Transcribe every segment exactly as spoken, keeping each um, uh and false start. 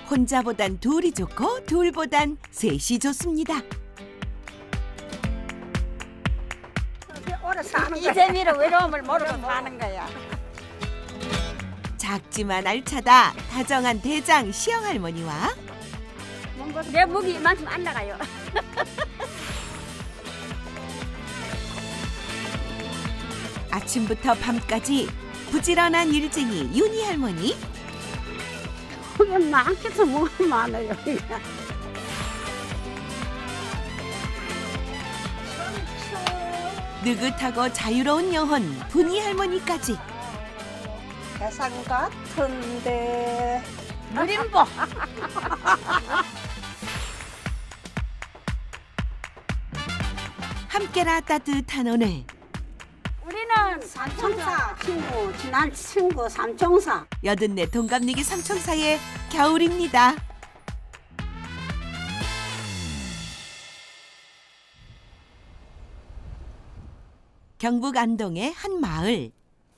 혼자보단 둘이 좋고 둘보단 셋이 좋습니다. 이 재미로 외로움을 모르고 사는 거야. 작지만 알차다 다정한 대장 시영할머니와 내 목이 이만큼 안 나가요. 아침부터 밤까지 부지런한 일쟁이 윤희 할머니. 그게 많겠어 뭐가 많아요. 느긋하고 자유로운 영혼 분희 할머니까지. 세상 같은데 누림보. 함께라 따뜻한 오늘. 우리는 삼총사 친구, 지난 친구 삼총사. 여든네 동갑내기 삼총사의 겨울입니다. 경북 안동의 한 마을.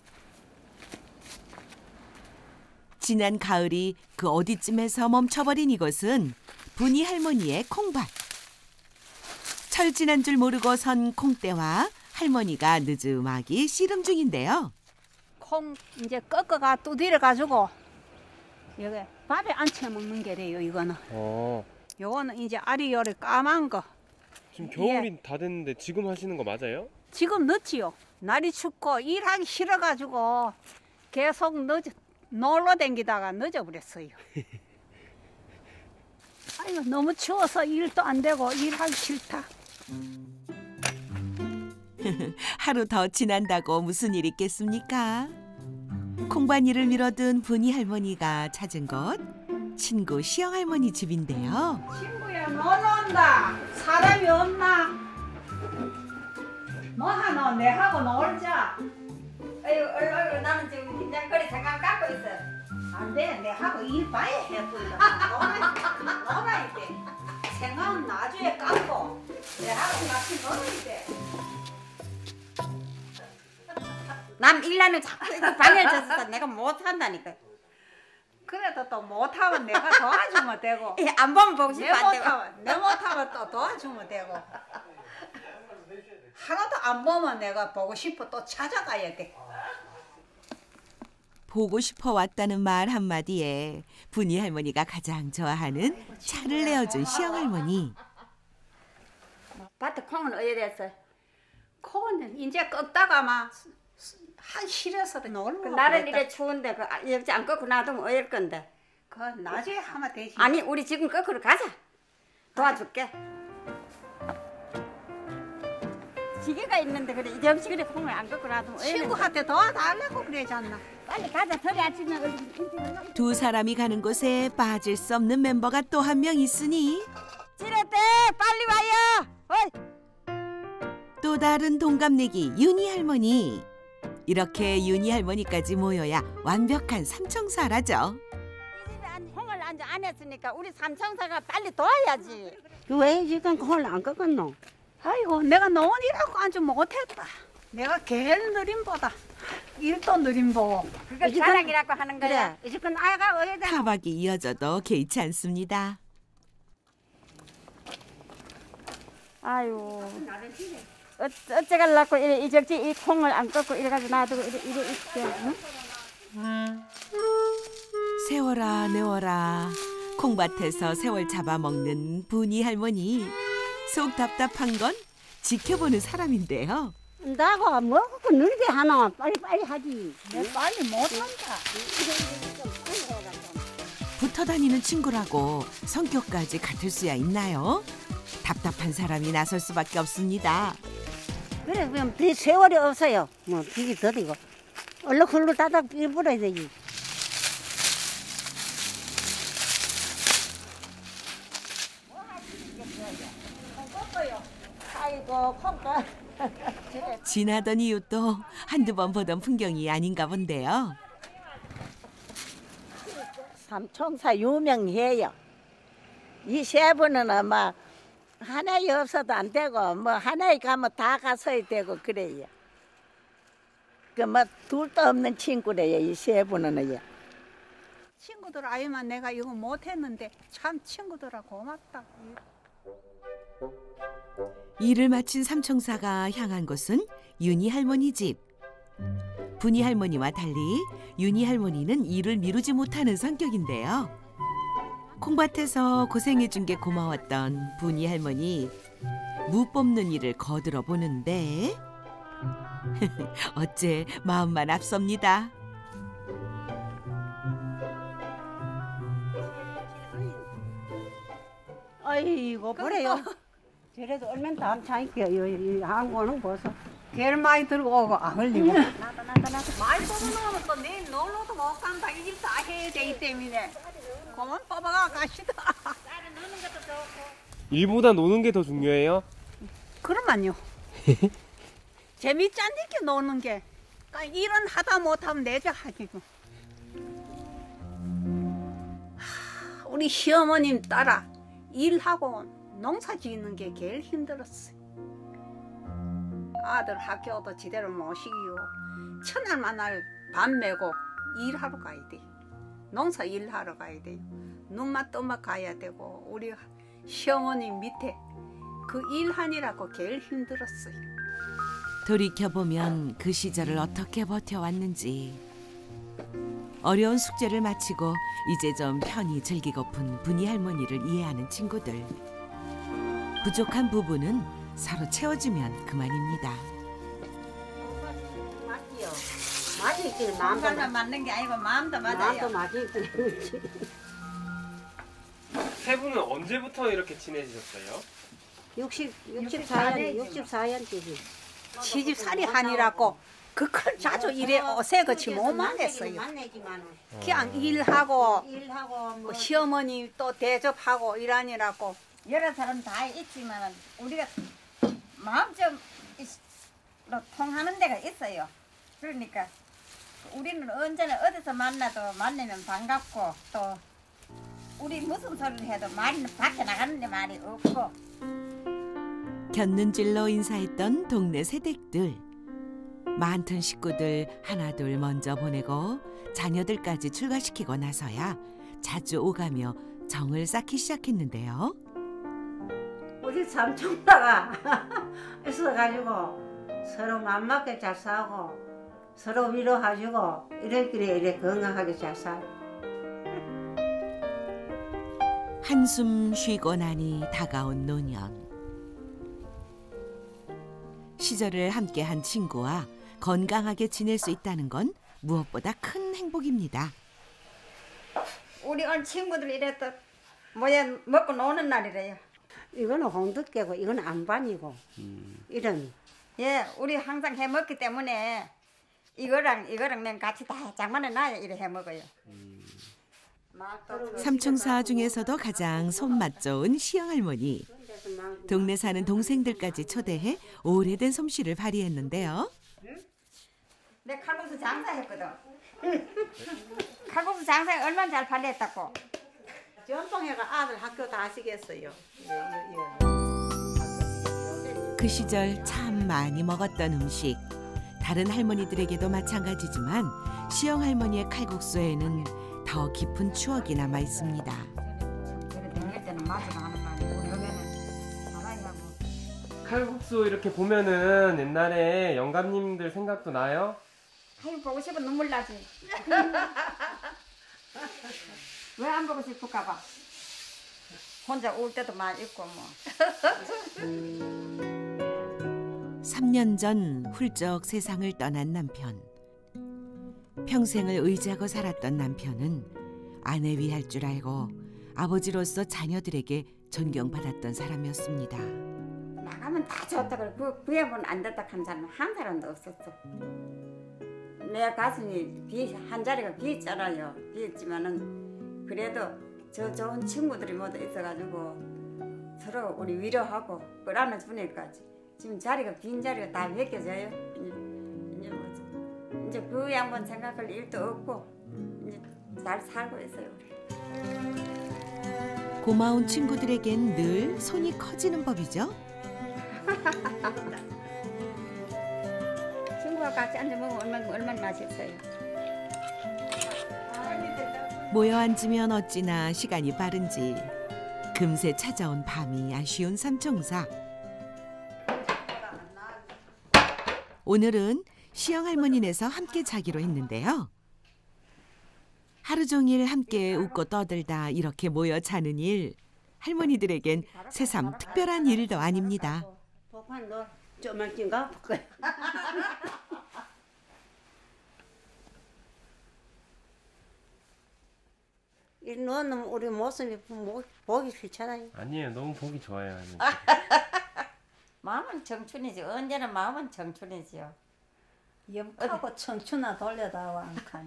지난 가을이 그 어디쯤에서 멈춰버린 이곳은 분희 할머니의 콩밭. 철 지난 줄 모르고 선 콩대와 할머니가 느즈막이 씨름 중인데요. 콩 이제 꺾어가 두드려 가지고 여기 밥에 안 채 먹는 게래요. 이거는. 어. 요거는 이제 알이 요리 까만 거. 지금 겨울이 다 됐는데 지금 하시는 거 맞아요? 지금 늦지요. 날이 춥고 일하기 싫어가지고 계속 늦 놀러 댕기다가 늦어버렸어요. 아이고 너무 추워서 일도 안 되고 일하기 싫다. 하루 더 지난다고 무슨 일 있겠습니까? 콩밭일을 미뤄둔 분희 할머니가 찾은 곳 친구 시영 할머니 집인데요. 친구야 놀러 온다. 사람이 없나? 뭐 하노? 내하고 놀자. 아이고 얼른 얼른 나는 지금 긴장거리 잠깐 깎고 있어. 안 돼. 내하고 일 봐야 해. 놀아, 놀아야 돼. 생각은 나중에 깎고 내하고 같이 놀아야 돼. 남 일하는 자꾸 방해를 줬어. 내가 못 한다니까. 그래도 또 못하면 내가 도와주면 되고 예, 안 보면 보고 내 싶어 안 되고. 못하면 내 못하면 또 도와주면 되고 하나도 안 보면 내가 보고 싶어 또 찾아가야 돼. 보고 싶어 왔다는 말 한마디에 분희 할머니가 가장 좋아하는 차를 내어준 시영 할머니. 밭에 콩은 어디 됐어? 콩은 이제 꺾다가 막 한 실에서 놀러 그 날은 그랬다. 이래 추운데 그 여기 안 꺾고 놔두면 어일 건데. 그 나중에 하면 되지. 아니 우리 지금 꺾으러 가자. 도와줄게. 지게가 있는데 그래 이 정식으로 콩을 안 꺾고 놔두면 어일. 친구한테 도와달라고 그러잖아. 빨리 가자. 털이 아침에 얼른 일찍 올라. 두 사람이 가는 곳에 빠질 수 없는 멤버가 또 한 명 있으니 지렛대 빨리 와요. 어이. 또 다른 동갑내기 윤희 할머니. 이렇게 윤희 할머니까지 모여야 완벽한 삼총사라죠. 이 집에 안, 콩을 안, 안 했으니까 우리 삼총사가 빨리 도와야지. 왜 지금 콩을 안 꺾었노? 아이고 내가 노원이라고 아주 못했다. 내가 제일 느림보다 일도 느림보고. 그거 자랑이라고 하는 거야. 그래. 이제건 아이가 어디다. 타박이 이어져도 개의치 않습니다. 아유. 어, 어째갈라고 이래 이적지 이 콩을 안 꺾고 이래가지고 놔두고 이래 이래 이렇게. 응? 세워라 내워라 콩밭에서 세월 잡아먹는 분희 할머니. 속 답답한 건 지켜보는 사람인데요. 나가 뭐고 늘게 하나 빨리 빨리 하지. 내 빨리 못한다. 붙어 다니는 친구라고 성격까지 같을 수야 있나요? 답답한 사람이 나설 수밖에 없습니다. 그래 그럼 비 세월이 없어요. 뭐 비기 더디고 얼른 굴로 따닥 일부러야 되지. 아이고 콩가. 지나던 이웃도 한두 번 보던 풍경이 아닌가 본데요. 삼총사 유명해요. 이 세 분은 아마 하나에 없어도 안 되고 뭐 하나에 가면 다 가서야 되고 그래요. 그 뭐 둘도 없는 친구래요. 이 세 분은요. 친구들 아니면 내가 이거 못했는데 참 친구들아 고맙다. 일을 마친 삼총사가 향한 곳은 윤희 할머니 집. 분희 할머니와 달리 윤희 할머니는 일을 미루지 못하는 성격인데요. 콩밭에서 고생해준 게 고마웠던 분희 할머니, 무 뽑는 일을 거들어 보는데 어째 마음만 앞섭니다. 아이고 그래요. 저래도 얼마나 담차니까요. 이 한국은 벌써 겔 많이 들고 오고 안 흘리고. 나도 나도 나도. 많이 뽑아놓으면 또 내일 놀러도 못 간다. 이 집 다 해야 되기 때문에. 그만 뽑아가 가시다. 일보다 노는 게 더 중요해요? 그러면요. 재밌잖니까 노는 게. 그러니까 일은 하다 못하면 내자 하기고. 하, 우리 시어머님 따라 일하고 농사 짓는 게 제일 힘들었어요. 아들 학교도 제대로 모시기고 첫날 만날 밥 메고 일하러 가야 돼. 농사 일하러 가야 돼요. 눈맛 떠맛 가야 되고 우리 시어머님 밑에 그 일하느라고 제일 힘들었어요. 돌이켜보면 그 시절을 어떻게 버텨왔는지. 어려운 숙제를 마치고 이제 좀 편히 즐기고픈 분희 할머니를 이해하는 친구들. 부족한 부분은 서로 채워주면 그만입니다. 맞지요. 맞을길 마음도 마음만 맞는 게 아니고 마음도 마음도 맞아요. 맞을길. 세 분은 언제부터 이렇게 친해지셨어요? 육십 육십사 년 육십사 년쯤이. 시집살이 하니라고 그걸 자주 일에 오세 그치 못만 했어요. 만나지만은 그냥 일하고 일하고 뭐 그 시어머니 또 대접하고 일하니라고 여러 사람 다 있지만 우리가 마음 좀 통하는 데가 있어요. 그러니까 우리는 언제나 어디서 만나도 만나면 반갑고 또 우리 무슨 소리를 해도 말이 밖에 나가는데 말이 없고. 곁눈질로 인사했던 동네 새댁들. 많던 식구들 하나둘 먼저 보내고 자녀들까지 출가시키고 나서야 자주 오가며 정을 쌓기 시작했는데요. 우리 삼촌다가 있어가지고 서로 맘맞게 잘 사고 서로 위로해주고 이래끼리 이래 건강하게 잘 살고. 한숨 쉬고 나니 다가온 노년. 시절을 함께한 친구와 건강하게 지낼 수 있다는 건 무엇보다 큰 행복입니다. 우리 오늘 친구들 이랬다 뭐야 먹고 노는 날이래요. 이거는 홍두깨고 이거는 안반이고 이런. 예, 우리 항상 해 먹기 때문에 이거랑 이거랑 내 같이 다 장만해 놔야 이래 해 먹어요. 삼총사 중에서도 가장 손맛 좋은 시영할머니. 동네 사는 동생들까지 초대해 오래된 솜씨를 발휘했는데요. 내 칼국수 장사했거든. 칼국수 장사에 얼마나 잘 팔렸다고. 전통회가 아들 학교 다 하시겠어요. 그 시절 참 많이 먹었던 음식. 다른 할머니들에게도 마찬가지지만 시영 할머니의 칼국수에는 더 깊은 추억이 남아 있습니다. 그래 댕길 때는 마주가 하는 거 아니고 그러면은 가만히 하고. 칼국수 이렇게 보면은 옛날에 영감님들 생각도 나요? 아유 보고 싶어 눈물 나지. 왜 안 보고 싶을까 봐. 혼자 울 때도 많이 있고 뭐. 삼 년 전 훌쩍 세상을 떠난 남편. 평생을 의지하고 살았던 남편은 아내 위할 줄 알고 아버지로서 자녀들에게 존경받았던 사람이었습니다. 나가면 다 좋다 그래. 그 부여분 안 됐다 한 사람 한 사람도 없었어. 내 가슴이 비, 한 자리가 비었잖아요. 비었지만은 그래도 저 좋은 친구들이 모두 있어가지고 서로 우리 위로하고 끌어안아 주니까 지금 자리가 빈 자리가 다 벗겨져요. 이제, 이제 뭐지? 이제 그 양반 생각할 일도 없고 이제 잘 살고 있어요. 우리. 고마운 친구들에겐 늘 손이 커지는 법이죠. 친구와 같이 앉아 먹으면 얼마나 얼마나 맛있어요. 모여 앉으면 어찌나 시간이 빠른지 금세 찾아온 밤이 아쉬운 삼총사. 오늘은 시영할머니네서 함께 자기로 했는데요. 하루 종일 함께 웃고 떠들다 이렇게 모여 자는 일, 할머니들에겐 새삼 특별한 일도 아닙니다. 복판 너 좀만 낀가 볼까? 이 너는 우리 모습이 보- 보기 싫잖아요. 아니에요. 너무 보기 좋아요. 할머니. 마음은 청춘이지. 언제나 마음은 청춘이지요. 염하고 청춘아 돌려다와 안 가니.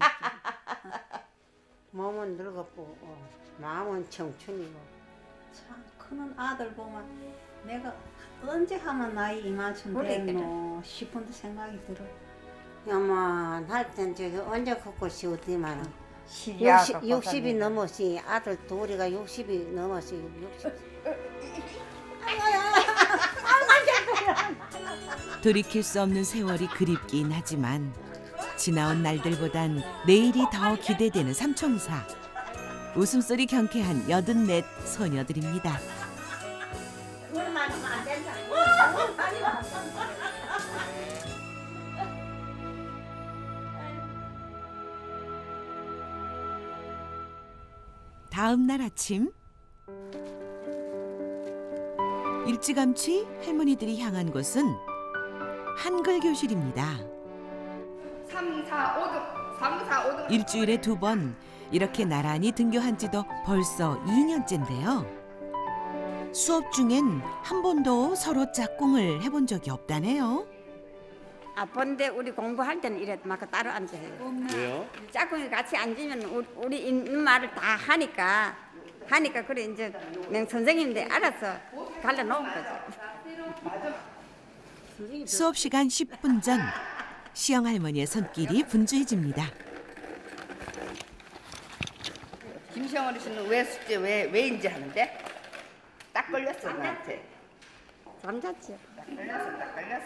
몸은 늙었고 어, 마음은 청춘이고. 참 크는 아들 보면 내가 언제 하면 나이 이만큼 그러니까. 됐노 싶은 생각이 들어. 야만 할땐 저기 언제 걷고 싶지만 시리아가 육십 육십이 고생이다. 넘었지. 아들 둘이가 육십이 넘었지. 육십. 돌이킬 수 없는 세월이 그립긴 하지만 지나온 날들보단 내일이 더 기대되는 삼총사. 웃음소리 경쾌한 여든넷 소녀들입니다. 다음 날 아침 일찌감치 할머니들이 향한 곳은 한글 교실입니다. 삼, 사, 오 등, 삼, 사, 오 등. 일주일에 두 번 이렇게 나란히 등교한 지도 벌써 이 년째인데요. 수업 중엔 한 번도 서로 짝꿍을 해본 적이 없다네요. 아픈데 우리 공부할 때는 이래 막 따로 앉아요. 왜요? 짝꿍이 같이 앉으면 우리, 우리 있는 말을 다 하니까 하니까 그래 이제 맹 선생님들 알아서 갈라놓은 거죠. 수업 시간 십 분 전 시영 할머니의 손길이 분주해집니다. 김시영 어르신은 왜 숙제 왜 왜인지 하는데 딱 걸렸어 나한테. 잠잤죠. 딱 걸렸어, 딱 걸렸어.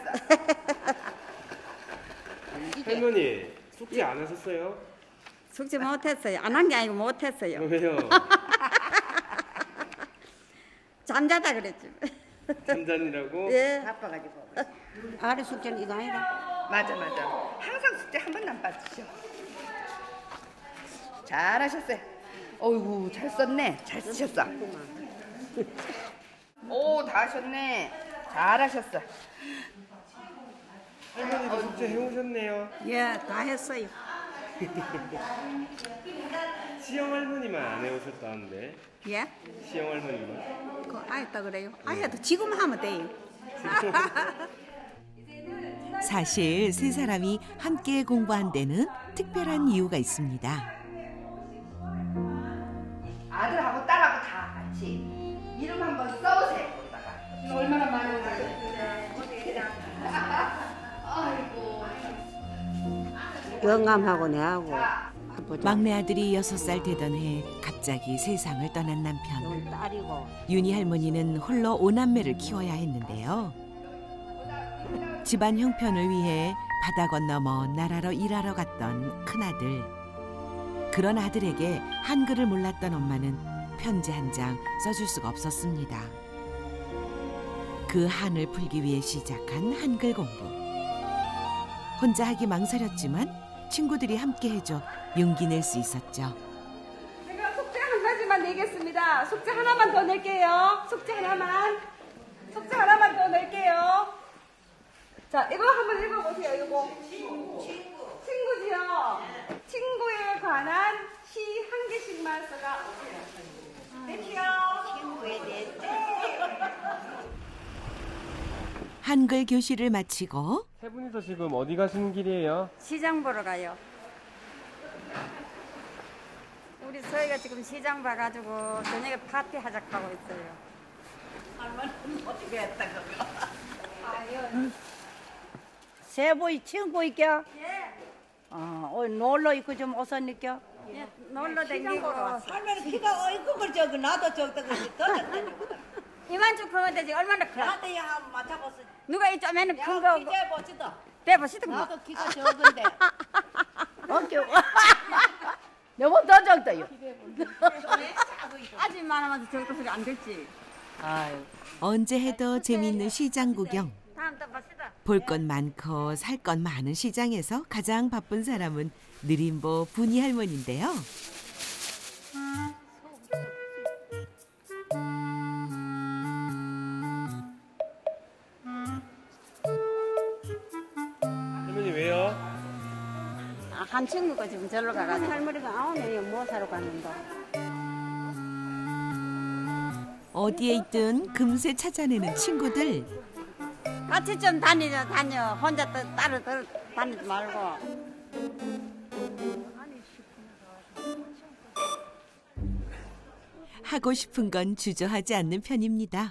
할머니 숙제 안 하셨어요? 숙제 못했어요. 안 한 게 아니고 못했어요. 왜요? 잠자다 그랬지. 잠잔이라고? 예. 바빠가지고. 아래 숙제는 이거 아니라. 맞아 맞아. 항상 숙제 한 번도 안 빠지죠. 잘하셨어요. 어이구 잘 썼네. 잘 쓰셨어. 오 다 하셨네. 잘하셨어. 할머니도 숙제 해오셨네요. 예, 다 했어요. 시영 할머니만 안 해오셨다는데. 예? 시영 할머니만. 그 아였다 그래요? 아야도 지금 하면 돼요. 사실 세 사람이 함께 공부한 데는 특별한 이유가 있습니다. 아들하고 딸하고 다 같이 이름 한번 써보세요. 거기다가. 이거 얼마나 많은 거예요? 아이고. 영감하고 내하고. 막내 아들이 여섯 살 되던 해 갑자기 세상을 떠난 남편. 이건 딸이고. 윤희 할머니는 홀로 오남매를 키워야 했는데요. 집안 형편을 위해 바다 건너 먼 나라로 일하러 갔던 큰아들. 그런 아들에게 한글을 몰랐던 엄마는 편지 한 장 써줄 수가 없었습니다. 그 한을 풀기 위해 시작한 한글 공부. 혼자 하기 망설였지만 친구들이 함께 해줘 용기 낼 수 있었죠. 제가 숙제 한 가지만 내겠습니다. 숙제 하나만 더 낼게요. 숙제 하나만. 숙제 하나만 더 낼게요. 자, 이거 한번 읽어보세요. 이거. 친구. 친구지요. 친구에 관한 시 한 개씩만 써가 오세요. 낼게요. 친구에 대해. 한글 교실을 마치고 세 분이서 지금 어디 가시는 길이에요? 시장 보러 가요. 우리 저희가 지금 시장 봐가지고 저녁에 파티 하자고 있어요. 세보이 친구 있겨? 예. 어, 오늘 놀러 있고 좀 어서 니껴? 예, 놀러 다니고 할머니 키가 어이구 걸 저기 나도 저기다 그지 이만큼 크면 되지 얼마나 커? 나도 야 한번 맞춰봤어. 누가 이 좀에는 큰 거 기재 보지도. 빼보시던 거. 나도 키가 적은데. 어깨 너무 더 적어요. 아직 많아서 저것도 소리 안 들지. 아유. 언제 해도 재미있는 시장 구경. 다음 또 봅시다. 볼 것 많고 살 것 많은 시장에서 가장 바쁜 사람은 느림보 분이 할머니인데요. 할머니 왜요? 아, 한 친구가 지금 절로 가가지고 할머니가 아오네 뭐 사러 갔는다. 어디에 있든 금세 찾아내는 친구들. 같이 좀 다니죠 다녀. 혼자 또 따로 또 다니지 말고. 하고 싶은 건 주저하지 않는 편입니다.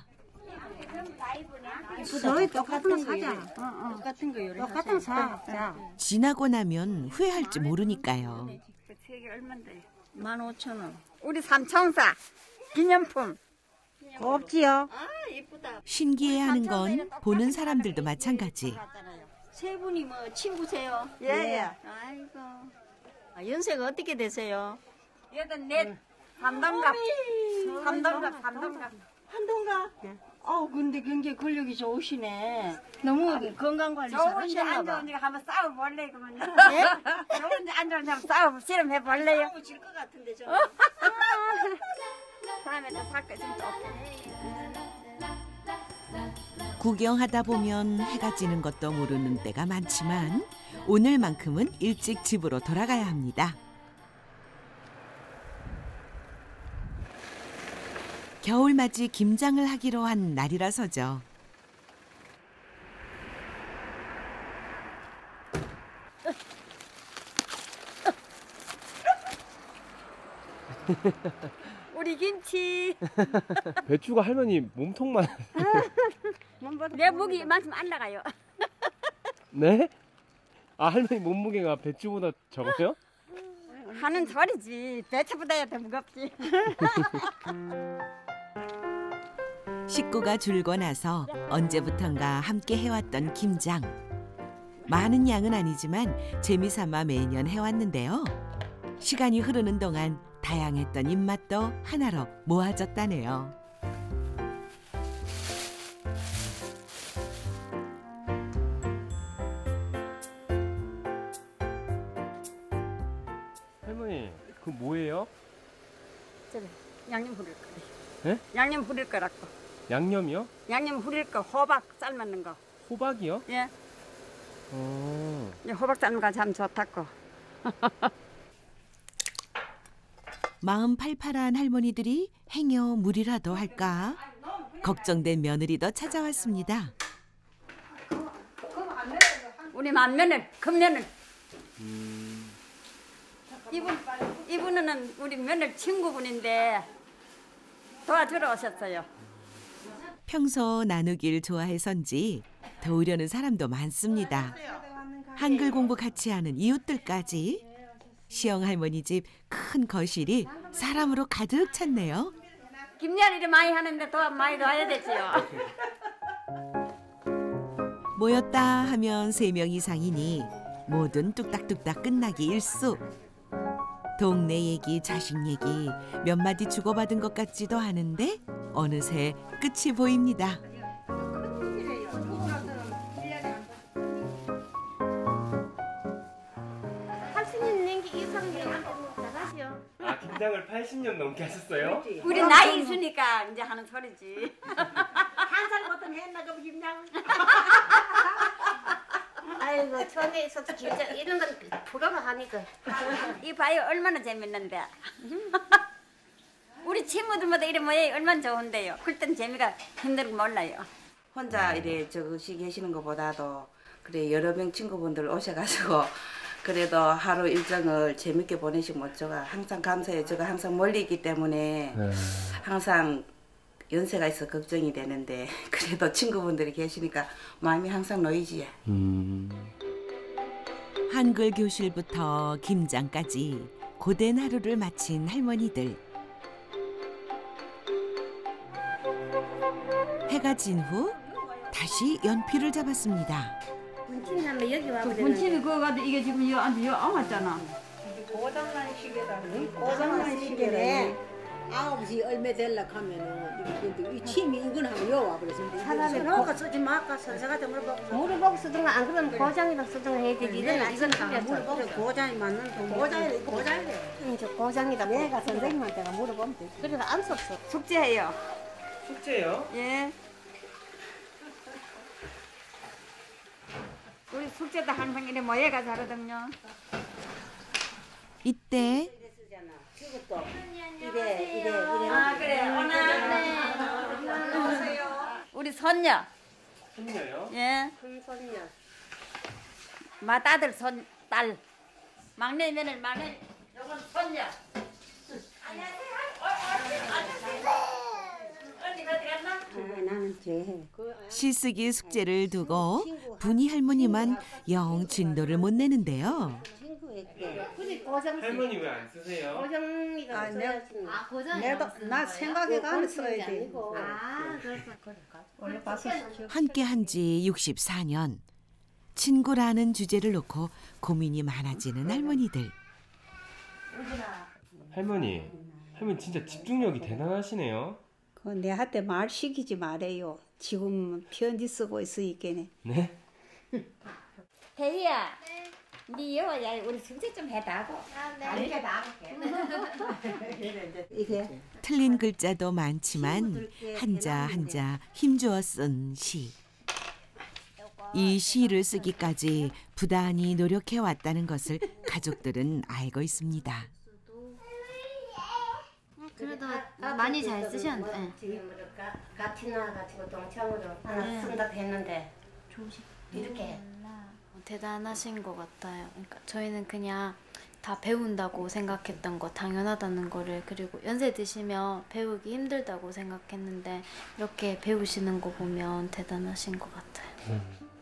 저희 똑같은 거 사자. 똑같은 거 요리 똑같은 거 사. 자. 지나고 나면 후회할지 모르니까요. 세개 얼마인데? 만 오천 원. 우리 삼총사 기념품. 없지요? 신기해하는 건 보는 사람들도 마찬가지. 세 분이 뭐 친구세요? 예, 예. 아이고. 아, 연세가 어떻게 되세요? 여든 넷. 삼동갑. 삼동갑, 삼동갑. 한동가? 어 근데 굉장히 근력이 좋으시네. 너무 건강 관리 좋은데 잘하셨나 안 봐. 좋은데 한번 싸워볼래 그러면. 예? 좋은데 안 좋은데 한번 싸워 실험해볼래요? 질것 같은데 저. 다음에 또 살거 좀 또. 구경하다 보면 해가 지는 것도 모르는 때가 많지만 오늘만큼은 일찍 집으로 돌아가야 합니다. 겨울맞이 김장을 하기로 한 날이라서죠. 우리 김치. 배추가 할머니 몸통만. 내 목이 이만큼 안 나가요. 네? 아 할머니 몸무게가 배추보다 적어요? 하는 소리지. 배추보다야 더 무겁지. 식구가 줄고 나서 언제부턴가 함께 해왔던 김장. 많은 양은 아니지만 재미삼아 매년 해왔는데요. 시간이 흐르는 동안 다양했던 입맛도 하나로 모아졌다네요. 할머니 그 뭐예요? 저기 양념 후릴 거. 네? 양념 후릴 거라고. 양념이요? 양념 후릴 거 호박 삶는 거. 호박이요? 예. 어. 이 호박 삶는 거 참 좋다고. 마음 팔팔한 할머니들이 행여 무리라도 할까 걱정된 며느리도 찾아왔습니다. 우리 맏며느리, 큰며느리. 이분, 이분은 우리 며느리 친구분인데 도와주러 오셨어요. 평소 나누길 좋아해서인지 도우려는 사람도 많습니다. 한글 공부 같이 하는 이웃들까지. 시영할머니 집 큰 거실이 사람으로 가득 찼네요. 김여일이 많이 하는데 도와 많이 도와야 되지요. 모였다 하면 세 명 이상이니 뭐든 뚝딱뚝딱 끝나기 일쑤. 동네 얘기, 자식 얘기 몇 마디 주고받은 것 같지도 하는데 어느새 끝이 보입니다. 아 김장을 팔십 년 넘게 하셨어요? 우리 나이 있으니까 이제 하는 소리지. 한 살부터 했나 그 김장. 아이고 처음에 있어서 김장 이런 건 부러워 하니까. 이 봐요 얼마나 재밌는데. 우리 친구들마다 이래 모양이 얼마나 좋은데요. 그땐 재미가 힘든 거 몰라요. 혼자 이래 저것이 계시는 것보다도 그래 여러 명 친구분들 오셔가지고 그래도 하루 일정을 재밌게 보내시면 어쩌가 항상 감사해요. 제가 항상 멀리 있기 때문에 네. 항상 연세가 있어 걱정이 되는데 그래도 친구분들이 계시니까 마음이 항상 놓이지. 음. 한글 교실부터 김장까지 고된 하루를 마친 할머니들. 해가 진 후 다시 연필을 잡았습니다. 분침이 하면 여기 와보자. 분침이 그거 가지고 이게 지금 이거 안에 이거 안 왔잖아. 고장난 시계다. 고장난 시계래. 아홉 시 얼마 될라 하면은 이 침이 이건 하면 요 와버렸어. 사람이 너가 쓰지 말까 선생한테 물어보고. 물어보고 쓰든가 안 그러면 고장이라 쓰든가 해야 되지. 이건 이건 틀렸어. 그래 고장이 맞는 고장이 고장이래. 이제 고장이다. 내가 선생님한테가 물어보면 돼. 그래서 안 썼어. 숙제해요. 숙제요? 예. 우리 숙제도 항상 이래 모여가 잘하거든요. 이때 이것도 이래 이래 이래. 아 그래 오늘 우리 손녀. 손녀요? 예. 큰 손녀. 맏아들 손딸. 막내 며느리 막내. 요건 손녀. 나는 죄. 시쓰기 숙제를 두고 분이 할머니만 영 진도를 못 내는데요. 그래 고장 할머니 왜 안 쓰세요? 고장이가 아, 써야지. 아 고장. 내가 나 생각해가 안 써야 돼. 아 그렇구나. 원래 봐서 함께 한 지 육십사 년. 친구라는 주제를 놓고 고민이 많아지는 할머니들. 할머니, 할머니 진짜 집중력이 대단하시네요. 그 내한테 말 시키지 말아요. 지금 편지 쓰고 있으니까네. 네? 대희야. 네 여와야 우리 숙제 좀 해다고. 아 네. 아니게 나갈게. 이게 틀린 글자도 많지만 한자 한자 힘주어 쓴 시. 이 시를 쓰기까지 부단히 노력해 왔다는 것을 가족들은 알고 있습니다. 그래도 많이 잘 쓰셨는데. 지금 같이 나가지고 동창으로 하나 쓴다 했는데 이렇게 대단하신 것 같아요. 그러니까 저희는 그냥 다 배운다고 생각했던 거 당연하다는 거를 그리고 연세 드시면 배우기 힘들다고 생각했는데 이렇게 배우시는 거 보면 대단하신 것 같아요.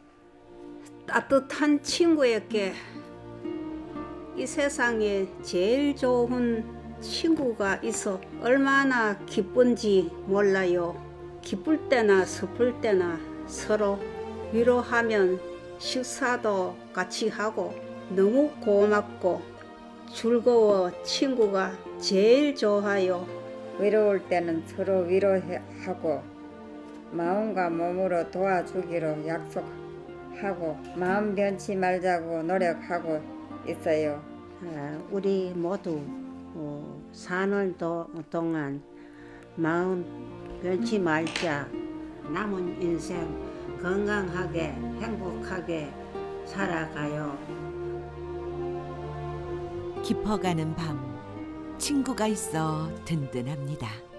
따뜻한 친구에게 이 세상에 제일 좋은 친구가 있어 얼마나 기쁜지 몰라요. 기쁠 때나 슬플 때나 서로 위로하면 식사도 같이 하고 너무 고맙고 즐거워 친구가 제일 좋아요. 외로울 때는 서로 위로하고 마음과 몸으로 도와주기로 약속하고 마음 변치 말자고 노력하고 있어요. 아, 우리 모두 어, 사는 도, 동안 마음 변치 말자. 남은 인생 건강하게 행복하게 살아가요. 깊어가는 밤 친구가 있어 든든합니다.